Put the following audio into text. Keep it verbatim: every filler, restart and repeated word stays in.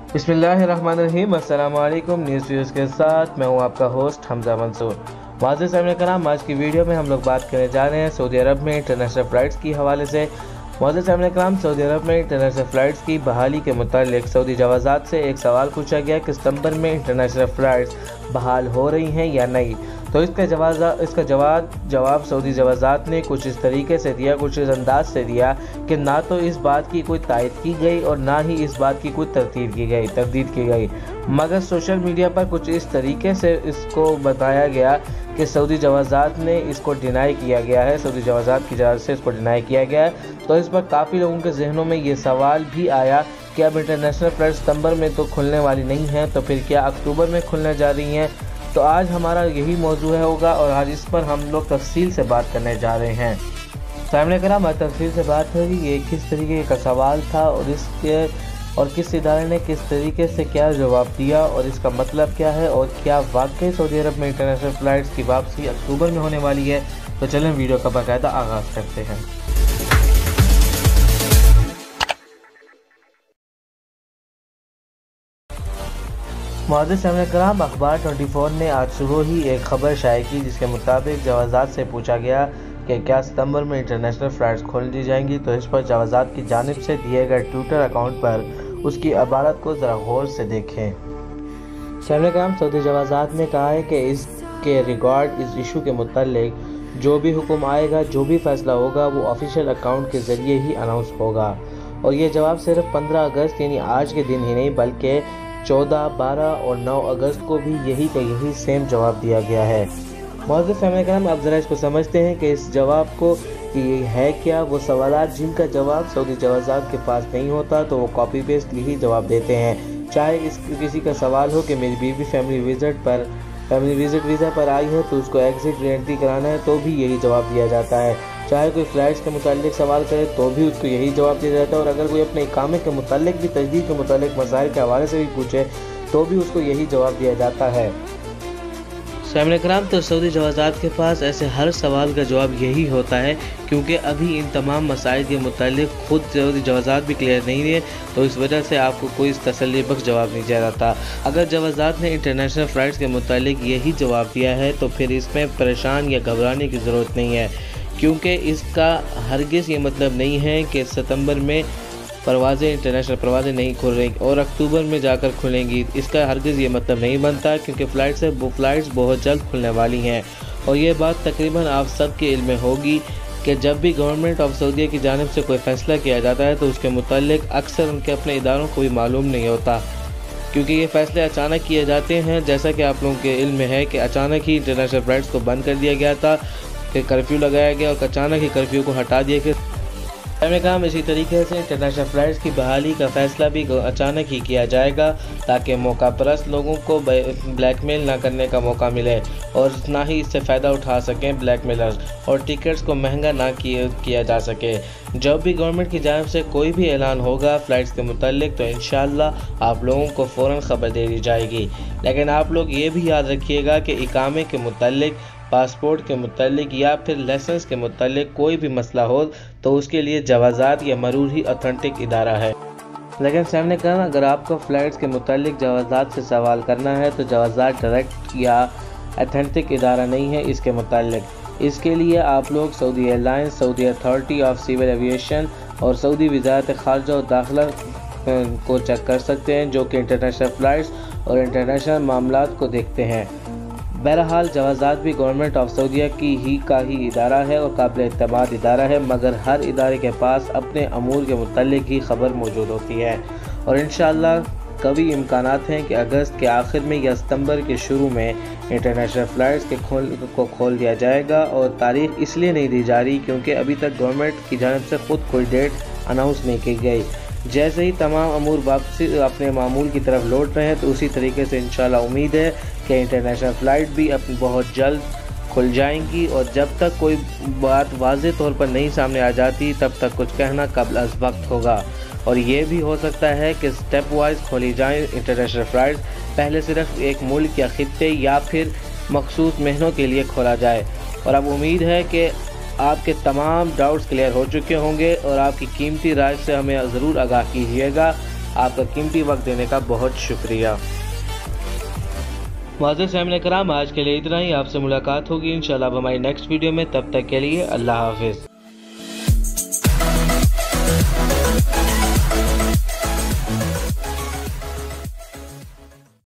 बिस्मिल्लाहिर्रहमानिर्रहीम। अस्सलाम वालेकुम। न्यूज़ व्यूज़ के साथ मैं हूं आपका होस्ट हमजा मंसूर। वाज़ेह सामने कराम, आज की वीडियो में हम लोग बात करने जा रहे हैं सऊदी अरब में इंटरनेशनल फ़्लाइट्स की हवाले से। वाज़ेह सामने कराम, सऊदी अरब में इंटरनेशनल फ़्लाइट्स की बहाली के मुताल्लिक सऊदी जवाज़ात से एक सवाल पूछा गया कि सितंबर में इंटरनेशनल फ़्लाइट्स बहाल हो रही हैं या नहीं। तो इसका जवाब इसका जवाब जवाब सऊदी जवाज़ात ने कुछ इस तरीके से दिया, कुछ इस अंदाज से दिया कि ना तो इस बात की कोई तायद की गई और ना ही इस बात की कोई तरतीब की गई तरदीद की गई मगर सोशल मीडिया पर कुछ इस तरीके से इसको बताया गया कि सऊदी जवाज़ात ने इसको डिनाई किया गया है, सऊदी जवाज़ात की जानिब से इसको डिनाई किया गया है। तो इस पर काफ़ी लोगों के जहनों में ये सवाल भी आया कि अब इंटरनेशनल फ़्लाइट सितंबर में तो खुलने वाली नहीं है, तो फिर क्या अक्टूबर में खुलने जा रही हैं। तो आज हमारा यही मौजू है होगा और आज इस पर हम लोग तफसील से बात करने जा रहे हैं। सामने करा मैं तफसील से बात होगी ये किस तरीके का सवाल था और इसके और किस इदारे ने किस तरीके से क्या जवाब दिया और इसका मतलब क्या है और क्या वाकई सऊदी अरब में इंटरनेशनल फ़्लाइट्स की वापसी अक्टूबर में होने वाली है। तो चलें वीडियो का बाकायदा आगाज़ करते हैं। वाज़ेह सामने कराम, अखबार चौबीस ने आज सुबह ही एक खबर शाये की जिसके मुताबिक जवाज़ात से पूछा गया कि क्या सितंबर में इंटरनेशनल फ़्लाइट्स खोल दी जाएंगी। तो इस पर जवाज़ात की जानिब से दिए गए ट्विटर अकाउंट पर उसकी इबारत को ज़रा गौर से देखें। सामने कराम, सऊदी जवाज़ात ने कहा है कि इसके रिगार्ड इस इशू के मुताल्लिक जो भी हुक्म आएगा, जो भी फैसला होगा वो ऑफिशियल अकाउंट के ज़रिए ही अनाउंस होगा। और ये जवाब सिर्फ पंद्रह अगस्त यानी आज के दिन ही नहीं बल्कि चौदह, बारह और नौ अगस्त को भी यही का यही सेम जवाब दिया गया है। मौजूद फैमिली कराम, अब ज़रा इसको समझते हैं कि इस जवाब को कि ये है क्या। वो सवालात जिनका जवाब सऊदी जवाज़ात के पास नहीं होता तो वो कॉपी पेस्ट ही जवाब देते हैं। चाहे इस किसी का सवाल हो कि मेरी बीवी फैमिली विजिट पर फैमिली विजिट वीज़ा पर आई है तो उसको एग्ज़िट री-एंट्री कराना है तो भी यही जवाब दिया जाता है। चाहे कोई फ़्लाइट्स के मुतालिक सवाल करे तो भी उसको यही जवाब दिया जाता है और अगर कोई अपने इकामे के मुतालिक भी तजदीद के मुतालिक मसाइल के हवाले से भी पूछे तो भी उसको यही जवाब दिया जाता है। सामने कराम, तो सऊदी जवाज़ात के पास ऐसे हर सवाल का जवाब यही होता है क्योंकि अभी इन तमाम मसाइल के मुतालिक खुद सऊदी जवाज़ात भी क्लियर नहीं है, तो इस वजह से आपको कोई तसल्ली बख्श जवाब नहीं दिया जाता। अगर जवाज़ात ने इंटरनेशनल फ़्लाइट्स के मुतालिक यही जवाब दिया है तो फिर इसमें परेशान या घबराने की ज़रूरत नहीं है क्योंकि इसका हरगिज़ ये मतलब नहीं है कि सितंबर में परवाज़ें इंटरनेशनल परवाज़ें नहीं खुल रही और अक्टूबर में जाकर खुलेंगी। इसका हरगिज़ ये मतलब नहीं बनता क्योंकि फ़्लाइट्स है वो फ़्लाइट्स बहुत जल्द खुलने वाली हैं और ये बात तकरीबन आप सब के इल्म में होगी कि जब भी गवर्नमेंट ऑफ सऊदीया की जानिब से कोई फ़ैसला किया जाता है तो उसके मुताल्लिक अक्सर उनके अपने इदारों को भी मालूम नहीं होता क्योंकि ये फ़ैसले अचानक किए जाते हैं। जैसा कि आप लोगों के इल्म में है कि अचानक ही इंटरनेशनल फ़्लाइट्स को बंद कर दिया गया था, फिर कर्फ्यू लगाया गया और अचानक ही कर्फ्यू को हटा दिया गया। हमने कहा इसी तरीके से इंटरनेशनल फ़्लाइट्स की बहाली का फ़ैसला भी अचानक ही किया जाएगा ताकि मौका परस्त लोगों को ब्लैकमेल ना करने का मौका मिले और ना ही इससे फ़ायदा उठा सकें ब्लैकमेलर्स और टिकट्स को महंगा ना किया जा सके। जब भी गवर्नमेंट की जानिब से कोई भी ऐलान होगा फ़्लाइट्स के मुताल्लिक तो इंशाअल्लाह आप लोगों को फ़ौरन ख़बर दे दी जाएगी। लेकिन आप लोग ये भी याद रखिएगा कि इकामे के मुताल्लिक, पासपोर्ट के मुताल्लिक या फिर लाइसेंस के मुताल्लिक कोई भी मसला हो तो उसके लिए जवाज़ात या मरूर ही ऑथेंटिक इदारा है। लेकिन सामने करना, अगर आपको फ़्लाइट्स के मुताल्लिक जवाज़ात से सवाल करना है तो जवाज़ात डायरेक्ट या ऑथेंटिक इदारा नहीं है इसके मुताल्लिक। इसके लिए आप लोग Saudi Airlines, Saudi authority of civil aviation और सऊदी वज़ारत ख़ारजा और दाखिला को चेक कर सकते हैं जो कि इंटरनेशनल फ़्लाइट्स और इंटरनेशनल मामलात को देखते हैं। बहरहाल जवाज़ात भी गवर्नमेंट ऑफ सऊदीया की ही का ही इदारा है और काबिल एतमाद इदारा है मगर हर इदारे के पास अपने अमूर के मुताल्लिक ही खबर मौजूद होती है और इंशाअल्लाह कभी इम्कानात हैं कि अगस्त के आखिर में या सितंबर के शुरू में इंटरनेशनल फ़्लाइट्स के खोल को खोल दिया जाएगा। और तारीख इसलिए नहीं दी जा रही क्योंकि अभी तक गवर्नमेंट की जानिब से ख़ुद कोई डेट अनाउंस नहीं की गई। जैसे ही तमाम अमूर वापसी अपने मामूल की तरफ लौट रहे हैं तो उसी तरीके से इंशाल्लाह उम्मीद है कि इंटरनेशनल फ़्लाइट भी अपनी बहुत जल्द खुल जाएंगी और जब तक कोई बात वाज़ेह तौर पर नहीं सामने आ जाती तब तक कुछ कहना कब्ल अज़ वक्त होगा। और ये भी हो सकता है कि स्टेप वाइज खोली जाएँ इंटरनेशनल फ़्लाइट, पहले सिर्फ एक मुल्क या खित्ते या फिर मखसूस महीनों के लिए खोला जाए। और अब उम्मीद है कि आपके तमाम डाउट्स क्लियर हो चुके होंगे और आपकी कीमती राय से हमें ज़रूर आगाह कीजिएगा आपका कीमती वक्त देने का बहुत शुक्रिया। मुअज़्ज़िज़ सामईन कराम, आज के लिए इतना ही। आपसे मुलाकात होगी इंशाअल्लाह हमारी नेक्स्ट वीडियो में। तब तक के लिए अल्लाह हाफिज़।